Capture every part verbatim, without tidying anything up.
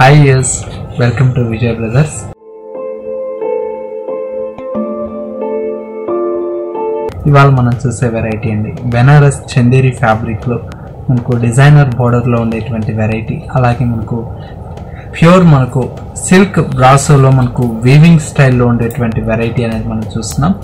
Hi yes welcome to Vijay brothers. ఇవాళ మనం చూసే వెరైటీ అండి బెనారస్ చందేరి ఫ్యాబ్రిక్లో మనకు డిజైనర్ బోర్డర్లో ఉండేటువంటి వెరైటీ. అలాగే మనకు ప్యూర్ మనకు సిల్క్ బ్రాసోలో మనకు వీవింగ్ స్టైల్లో ఉండేటువంటి వెరైటీ అనేది మనం చూస్తున్నాం.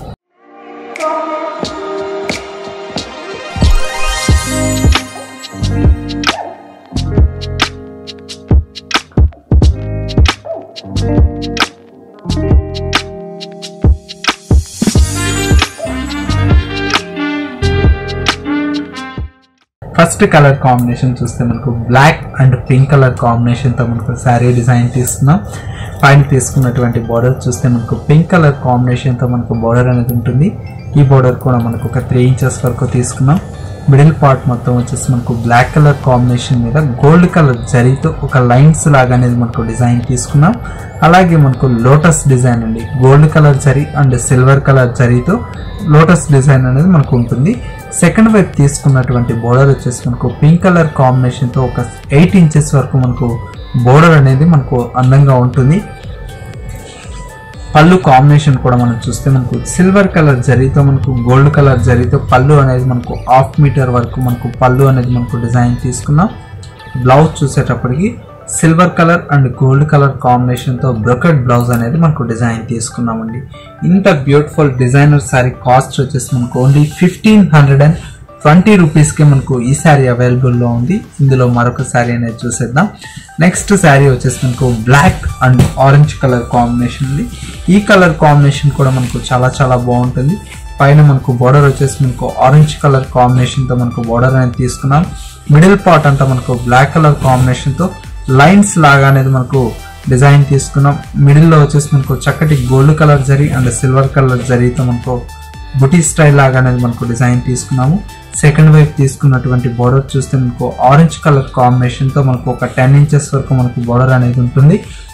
ఫస్ట్ కలర్ కాంబినేషన్ చూస్తే మనకు black and pink colour combination తో మనకు శారీ డిజైన్ తీసుకున్నాం. పైన తీసుకున్నటువంటి బోర్డర్ చూస్తే మనకు పింక్ కలర్ కాంబినేషన్ తో మనకు బోర్డర్ అనేది ఉంటుంది. ఈ బోర్డర్ కూడా మనకు ఒక త్రీ ఇంచెస్ వరకు తీసుకున్నాం. మిడిల్ పార్ట్ మొత్తం వచ్చేసి మనకు బ్లాక్ కలర్ కాంబినేషన్ మీద గోల్డ్ కలర్ జరీతో ఒక లైన్స్ లాగా అనేది మనకు డిజైన్ తీసుకున్నాం. అలాగే మనకు లోటస్ డిజైన్ అండి, gold colour zari and silver colour జరీతో లోటస్ డిజైన్ అనేది మనకు ఉంటుంది. సెకండ్ వైపు తీసుకున్నటువంటి బోర్డర్ వచ్చేసి మనకు పింక్ కలర్ కాంబినేషన్ తో ఒక ఎయిట్ ఇంచెస్ వరకు మనకు బోర్డర్ అనేది మనకు అందంగా ఉంటుంది. పళ్ళు కాంబినేషన్ కూడా మనం చూస్తే మనకు సిల్వర్ కలర్ జరీతో మనకు గోల్డ్ కలర్ జరీతో పళ్ళు అనేది మనకు హాఫ్ మీటర్ వరకు మనకు పళ్ళు అనేది మనకు డిజైన్ తీసుకున్నాం. బ్లౌజ్ చూసేటప్పటికి silver colour and gold colour combination తో బ్రోకెట్ బ్లౌజ్ అనేది మనకు డిజైన్ తీసుకున్నామండి. ఇంత బ్యూటిఫుల్ డిజైనర్ శారీ కాస్ట్ వచ్చేసి మనకు only fifteen hundred and twenty rupees కి మనకు ఈ శారీ అవైలబుల్ లో ఉంది. ఇందులో మరొక శారీ అనేది చూసేద్దాం. నెక్స్ట్ శారీ వచ్చేసి మనకు black and orange colour combination ఉంది. ఈ కలర్ కాంబినేషన్ కూడా మనకు చాలా చాలా బాగుంటుంది. పైన మనకు బోర్డర్ వచ్చేసి మనకు ఆరెంజ్ కలర్ కాంబినేషన్ తో మనకు బోర్డర్ అనేది తీసుకున్నాం. మిడిల్ పార్ట్ అంతా మనకు బ్లాక్ కలర్ కాంబినేషన్ తో లైన్స్ లాగా అనేది మనకు డిజైన్ తీసుకున్నాం. మిడిల్ లో వచ్చేసి మనకు చక్కటి gold colour zari and silver colour జరీతో మనకు బుటీ స్టైల్ లాగా అనేది మనకు డిజైన్ తీసుకున్నాము. సెకండ్ వైపు తీసుకున్నటువంటి బోర్డర్ చూస్తే మనకు ఆరెంజ్ కలర్ కాంబినేషన్ తో మనకు ఒక టెన్ ఇంచెస్ వరకు మనకు బోర్డర్ అనేది ఉంటుంది.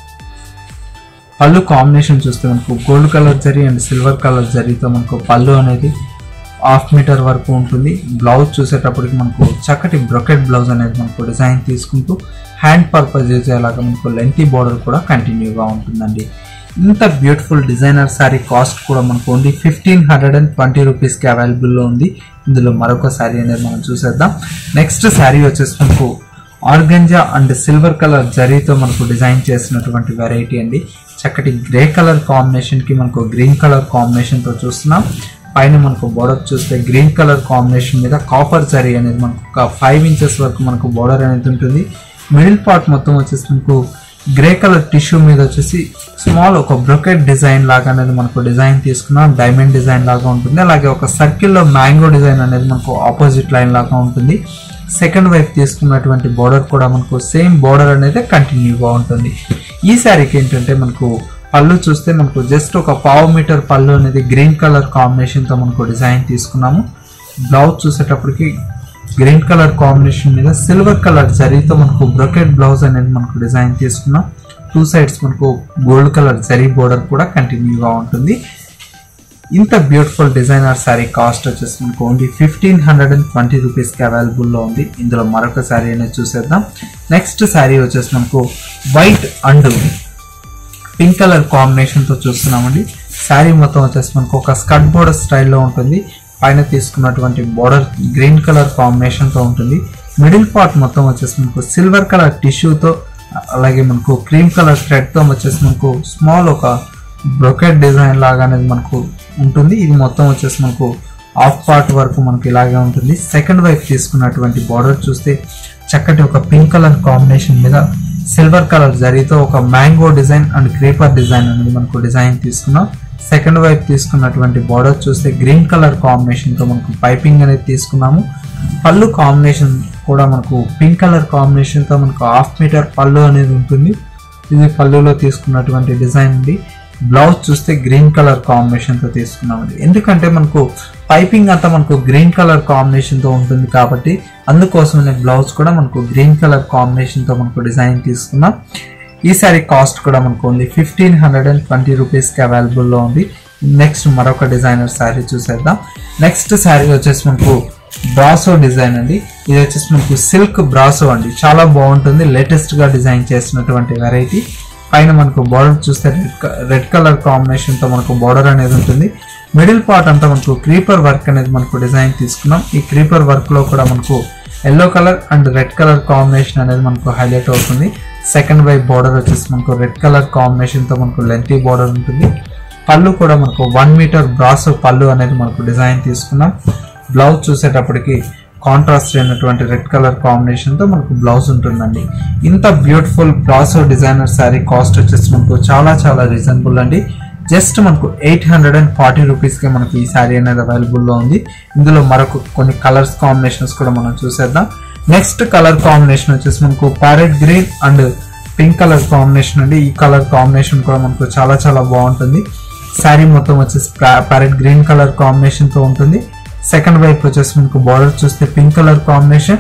పళ్ళు కాంబినేషన్ చూస్తే మనకు gold colour zari and silver colour జరీతో మనకు పళ్ళు అనేది హాఫ్ మీటర్ వరకు ఉంటుంది. బ్లౌజ్ చూసేటప్పటికి మనకు చక్కటి బ్రోకెట్ బ్లౌజ్ అనేది మనకు డిజైన్ తీసుకుంటూ హ్యాండ్ పర్పస్ యూజ్ అయ్యేలాగా మనకు లెంతీ బోర్డర్ కూడా కంటిన్యూగా ఉంటుందండి. ఇంత బ్యూటిఫుల్ డిజైనర్ శారీ కాస్ట్ కూడా మనకు only fifteen hundred and twenty రూపీస్కి అవైలబుల్లో ఉంది. ఇందులో మరొక శారీ అనేది మనం చూసేద్దాం. నెక్స్ట్ శారీ వచ్చేసి మనకు ఆర్గంజా అండ్ సిల్వర్ కలర్ జరీతో మనకు డిజైన్ చేసినటువంటి వెరైటీ అండి. చక్కటి గ్రే కలర్ కాంబినేషన్ కి మనకు గ్రీన్ కలర్ కాంబినేషన్ తో చూస్తున్నాం. పైన మనకు బోర్డర్ చూస్తే గ్రీన్ కలర్ కాంబినేషన్ మీద కాపర్ జరీ అనేది మనకు ఒక ఫైవ్ ఇంచెస్ వరకు మనకు బోర్డర్ అనేది ఉంటుంది. మిడిల్ పార్ట్ మొత్తం వచ్చేసి మనకు గ్రే కలర్ టిష్యూ మీద వచ్చేసి స్మాల్ ఒక బ్రోకెట్ డిజైన్ లాగా అనేది మనకు డిజైన్ తీసుకున్నాం. డైమండ్ డిజైన్ లాగా ఉంటుంది. అలాగే ఒక సర్కిల్లో మ్యాంగో డిజైన్ అనేది మనకు ఆపోజిట్ లైన్ లాగా ఉంటుంది. సెకండ్ వైపు తీసుకున్నటువంటి బోర్డర్ కూడా మనకు సేమ్ బోర్డర్ అనేది కంటిన్యూగా ఉంటుంది. ఈ శారీకి ఏంటంటే మనకు పళ్ళు చూస్తే మనకు జస్ట్ ఒక పావు మీటర్ పళ్ళు అనేది గ్రీన్ కలర్ కాంబినేషన్ తో మనకు డిజైన్ తీసుకున్నాము. బ్లౌజ్ చూసేటప్పటికి గ్రీన్ కలర్ కాంబినేషన్ మీద సిల్వర్ కలర్ జరీతో మనకు బ్రోకెట్ బ్లౌజ్ అనేది మనకు డిజైన్ తీసుకున్నాం. టూ సైడ్స్ మనకు గోల్డ్ కలర్ జరీ బోర్డర్ కూడా కంటిన్యూగా ఉంటుంది. ఇంత బ్యూటిఫుల్ డిజైనర్ శారీ కాస్ట్ వచ్చేసి మనకు only fifteen hundred and twenty రూపీస్కి అవైలబుల్లో ఉంది. ఇందులో మరొక శారీ అనేది చూసేద్దాం. నెక్స్ట్ శారీ వచ్చేసి మనకు white and pink colour combination తో చూస్తున్నామండి. శారీ మొత్తం వచ్చేసి మనకు ఒక స్కర్ట్ బోర్డర్ స్టైల్లో ఉంటుంది. పైన తీసుకున్నటువంటి బోర్డర్ గ్రీన్ కలర్ కాంబినేషన్ తో ఉంటుంది. మిడిల్ పార్ట్ మొత్తం వచ్చేసి మనకు సిల్వర్ కలర్ టిష్యూతో అలాగే మనకు క్రీమ్ కలర్ థ్రెడ్ తో వచ్చేసి మనకు స్మాల్ ఒక బ్రోకెట్ డిజైన్ లాగా అనేది మనకు ఉంటుంది. ఇది మొత్తం వచ్చేసి మనకు హాఫ్ పార్ట్ వరకు మనకు ఇలాగే ఉంటుంది. సెకండ్ వైపు తీసుకున్నటువంటి బోర్డర్ చూస్తే చక్కటి ఒక పింక్ కలర్ కాంబినేషన్ మీద సిల్వర్ కలర్ జరీతో ఒక mango design and creeper design అనేది మనకు డిజైన్ తీసుకున్నాం. సెకండ్ వైపు తీసుకున్నటువంటి బోర్డర్ చూస్తే గ్రీన్ కలర్ కాంబినేషన్ తో మనకు పైపింగ్ అనేది తీసుకున్నాము. పళ్ళు కాంబినేషన్ కూడా మనకు పింక్ కలర్ కాంబినేషన్ తో మనకు హాఫ్ మీటర్ పళ్ళు అనేది ఉంటుంది. ఇది పళ్ళులో తీసుకున్నటువంటి డిజైన్ ఉంది. బ్లౌజ్ చూస్తే గ్రీన్ కలర్ కాంబినేషన్ తో తీసుకున్నామండి. ఎందుకంటే మనకు పైపింగ్ అంతా మనకు గ్రీన్ కలర్ కాంబినేషన్ తో ఉంటుంది కాబట్టి అందుకోసమే బ్లౌజ్ కూడా మనకు గ్రీన్ కలర్ కాంబినేషన్ తో మనకు డిజైన్ తీసుకున్నాం. ఈ సారీ కాస్ట్ కూడా మనకు only fifteen hundred and twenty rupees కి అవైలబుల్ లో ఉంది. నెక్స్ట్ మరొక డిజైనర్ శారీ చూసేద్దాం. నెక్స్ట్ శారీ వచ్చేసి మనకు బ్రాసో డిజైన్ అండి. ఇది వచ్చేసి మనకు సిల్క్ బ్రాసో అండి, చాలా బాగుంటుంది, లేటెస్ట్ గా డిజైన్ చేసినటువంటి వెరైటీ. పైన మనకు బార్డర్ చూస్తే రెడ్ రెడ్ కలర్ కాంబినేషన్ తో మనకు బార్డర్ అనేది ఉంటుంది. మిడిల్ పార్ట్ అంతా మనకు క్రీపర్ వర్క్ అనేది మనకు డిజైన్ తీసుకున్నాం. ఈ క్రీపర్ వర్క్ లో కూడా మనకు yellow colour and red colour combination అనేది మనకు హైలైట్ అవుతుంది. సెకండ్ వైపు బార్డర్ వచ్చేసి మనకు రెడ్ కలర్ కాంబినేషన్ తో మనకు లెంతీ బార్డర్ ఉంటుంది. పళ్ళు కూడా మనకు వన్ మీటర్ బ్రాసో పళ్ళు అనేది మనకు డిజైన్ తీసుకున్నాం. బ్లౌజ్ చూసేటప్పటికి కాంట్రాస్ట్ అయినటువంటి రెడ్ కలర్ కాంబినేషన్ తో మనకు బ్లౌజ్ ఉంటుందండి. ఇంత beautiful brasso designer sari cost వచ్చేసి మనకు చాలా చాలా రీజనబుల్ అండి. జస్ట్ మనకు eight hundred and forty rupees కి మనకు ఈ శారీ అనేది అవైలబుల్ లో ఉంది. ఇందులో మరొక కొన్ని కలర్స్ కాంబినేషన్స్ కూడా మనం చూసేద్దాం. నెక్స్ట్ కలర్ కాంబినేషన్ వచ్చేసి మనకు parrot green and pink colour combination అండి. ఈ కలర్ కాంబినేషన్ కూడా మనకు చాలా చాలా బాగుంటుంది. శారీ మొత్తం వచ్చేసి ప్యారెట్ గ్రీన్ కలర్ కాంబినేషన్ తో ఉంటుంది. సెకండ్ వైపు వచ్చేసి మనకు బార్డర్ చూస్తే పింక్ కలర్ కాంబినేషన్,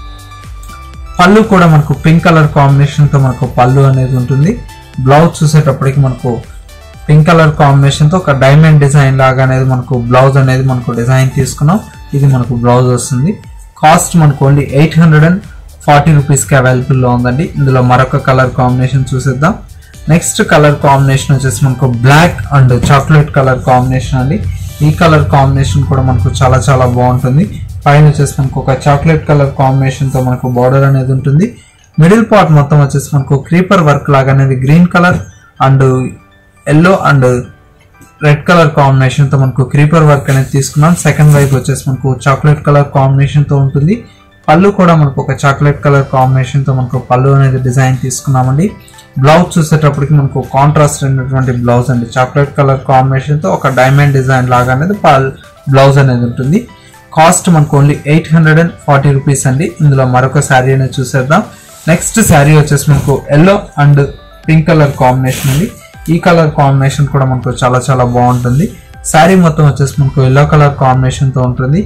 పళ్ళు కూడా మనకు పింక్ కలర్ కాంబినేషన్ తో మనకు పళ్ళు అనేది ఉంటుంది. బ్లౌజ్ చూసేటప్పటికి మనకు పింక్ కలర్ కాంబినేషన్ తో ఒక డైమండ్ డిజైన్ లాగా అనేది మనకు బ్లౌజ్ అనేది మనకు డిజైన్ తీసుకున్నాం. ఇది మనకు బ్లౌజ్ వస్తుంది. కాస్ట్ మనకు only eight hundred and forty rupees కి అవైలబుల్ లో ఉందండి. ఇందులో మరొక కలర్ కాంబినేషన్ చూసేద్దాం. నెక్స్ట్ కలర్ కాంబినేషన్ వచ్చేసి మనకు black and chocolate colour combination అండి. ఈ కలర్ కాంబినేషన్ కూడా మనకు చాలా చాలా బాగుంటుంది. పైన వచ్చేసి మనకు ఒక చాక్లెట్ కలర్ కాంబినేషన్ తో మనకు బార్డర్ అనేది ఉంటుంది. మిడిల్ పార్ట్ మొత్తం వచ్చేసి మనకు క్రీపర్ వర్క్ లాగా అనేది green colour and yellow and red colour combination తో మనకు క్రీపర్ వర్క్ అనేది తీసుకున్నాం. సెకండ్ వైపు వచ్చేసి మనకు చాక్లెట్ కలర్ కాంబినేషన్ తో ఉంటుంది. పళ్ళు కూడా మనకు ఒక చాక్లెట్ కలర్ కాంబినేషన్ తో మనకు పళ్ళు అనేది డిజైన్ తీసుకున్నామండి. బ్లౌజ్ చూసేటప్పటికి మనకు కాంట్రాస్ట్ అయినటువంటి బ్లౌజ్ అండి. చాక్లెట్ కలర్ కాంబినేషన్ తో ఒక డైమండ్ డిజైన్ లాగా అనేది బ్లౌజ్ అనేది ఉంటుంది. కాస్ట్ మనకు only eight hundred and forty rupees అండి. ఇందులో మరొక శారీ అనేది చూసేద్దాం. నెక్స్ట్ శారీ వచ్చేసి మనకు yellow and pink colour combination అండి. ఈ కలర్ కాంబినేషన్ కూడా మనకు చాలా చాలా బాగుంటుంది. శారీ మొత్తం వచ్చేసి మనకు ఎల్లో కలర్ కాంబినేషన్ తో ఉంటుంది.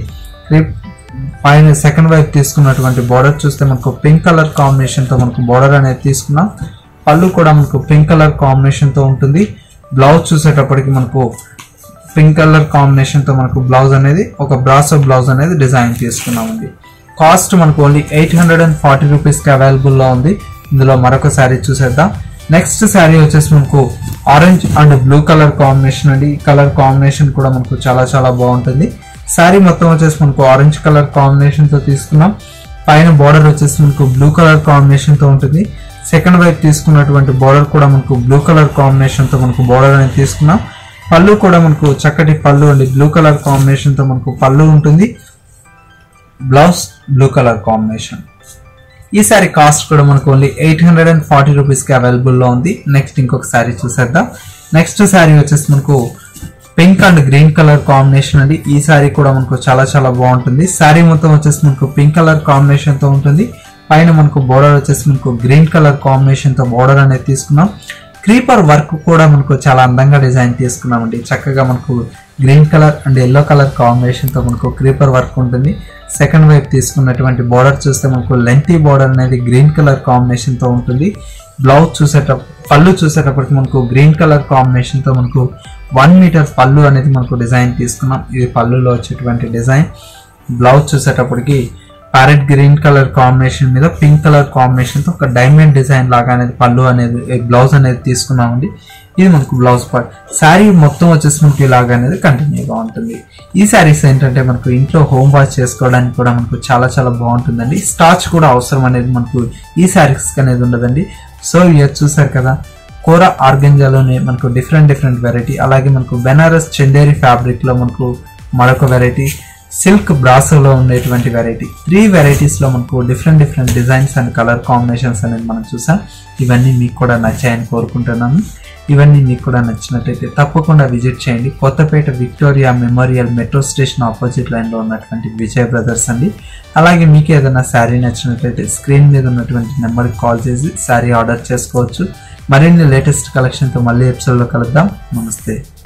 పైన సెకండ్ వైపు తీసుకున్నటువంటి బార్డర్ చూస్తే మనకు పింక్ కలర్ కాంబినేషన్ తో మనకు బార్డర్ అనేది తీసుకున్నాం. పళ్ళు కూడా మనకు పింక్ కలర్ కాంబినేషన్ తో ఉంటుంది. బ్లౌజ్ చూసేటప్పటికి మనకు పింక్ కలర్ కాంబినేషన్ తో మనకు బ్లౌజ్ అనేది ఒక బ్రాసో బ్లౌజ్ అనేది డిజైన్ తీసుకున్నామండి. కాస్ట్ మనకు only eight hundred and forty rupees కి అవైలబుల్ లో ఉంది. ఇందులో మరొక శారీ చూసేద్దాం. నెక్స్ట్ శారీ వచ్చేసి మనకు orange and blue colour combination అండి. ఈ కలర్ కాంబినేషన్ కూడా మనకు చాలా చాలా బాగుంటుంది. శారీ మొత్తం వచ్చేసి మనకు ఆరెంజ్ కలర్ కాంబినేషన్ తో తీసుకున్నాం. పైన బార్డర్ వచ్చేసి మనకు బ్లూ కలర్ కాంబినేషన్ తో ఉంటుంది. సెకండ్ వైపు తీసుకున్నటువంటి బార్డర్ కూడా మనకు బ్లూ కలర్ కాంబినేషన్ తో మనకు బార్డర్ అనేది తీసుకున్నాం. పళ్ళు కూడా మనకు చక్కటి పళ్ళు అండి. బ్లూ కలర్ కాంబినేషన్ తో మనకు పళ్ళు ఉంటుంది. Blouse blue colour combination. ఈ సారీ కాస్ట్ కూడా మనకు only eight hundred and forty rupees కి అవైలబుల్ లో ఉంది. నెక్స్ట్ ఇంకొక శారీ చూసేద్దాం. నెక్స్ట్ శారీ వచ్చేసి మనకు pink and green colour combination అండి. ఈ శారీ కూడా మనకు చాలా చాలా బాగుంటుంది. శారీ మొత్తం వచ్చేసి మనకు పింక్ కలర్ కాంబినేషన్ తో ఉంటుంది. పైన మనకు బోర్డర్ వచ్చేసి మనకు గ్రీన్ కలర్ కాంబినేషన్ తో బోర్డర్ అనేది తీసుకున్నాం. క్రీపర్ వర్క్ కూడా మనకు చాలా అందంగా డిజైన్ తీసుకున్నామండి. చక్కగా మనకు green colour and yellow colour combination తో మనకు క్రీపర్ వర్క్ ఉంటుంది. సెకండ్ వైపు తీసుకున్నటువంటి బోర్డర్ చూస్తే మనకు లెంతీ బోర్డర్ అనేది గ్రీన్ కలర్ కాంబినేషన్ తో ఉంటుంది. బ్లౌజ్ చూసేటప్పుడు పళ్ళు చూసేటప్పటికి మనకు గ్రీన్ కలర్ కాంబినేషన్ తో మనకు వన్ మీటర్ పళ్ళు అనేది మనకు డిజైన్ తీసుకున్నాం. ఇది పళ్ళులో వచ్చేటువంటి డిజైన్. బ్లౌజ్ చూసేటప్పటికి ప్యారెట్ గ్రీన్ కలర్ కాంబినేషన్ మీద పింక్ కలర్ కాంబినేషన్ తో ఒక డైమండ్ డిజైన్ లాగా అనేది పళ్ళు అనేది బ్లౌజ్ అనేది తీసుకున్నామండి. ఇది మనకు బ్లౌజ్ పార్ట్. శారీ మొత్తం వచ్చేసి మనకు ఇలాగ అనేది కంటిన్యూగా ఉంటుంది. ఈ శారీస్ ఏంటంటే మనకు ఇంట్లో హోమ్ వాష్ చేసుకోవడానికి కూడా మనకు చాలా చాలా బాగుంటుందండి. స్టార్చ్ కూడా అవసరం అనేది మనకు ఈ శారీస్ అనేది ఉండదండి. సో ఇవి చూసారు కదా, కోరా ఆర్గంజాలోనే మనకు డిఫరెంట్ డిఫరెంట్ వెరైటీ, అలాగే మనకు బెనారస్ చందేరి ఫ్యాబ్రిక్ లో మనకు మరొక వెరైటీ, సిల్క్ బ్రాసోలో ఉండేటువంటి వెరైటీ, త్రీ వెరైటీస్ లో మనకు different different designs and colour combinations అనేది మనం చూసాం. ఇవన్నీ మీకు కూడా నచ్చాయని కోరుకుంటున్నాము. ఇవన్నీ మీకు కూడా నచ్చినట్లయితే తప్పకుండా విజిట్ చేయండి. Kothapeta Victoria Memorial metro station opposite line లో ఉన్నటువంటి విజయ్ బ్రదర్స్ అండి. అలాగే మీకు ఏదైనా శారీ నచ్చినట్లయితే స్క్రీన్ మీద ఉన్నటువంటి నెంబర్కి కాల్ చేసి శారీ ఆర్డర్ చేసుకోవచ్చు. మరిన్ని లేటెస్ట్ కలెక్షన్తో మళ్ళీ ఎపిసోడ్లో కలుద్దాం. నమస్తే.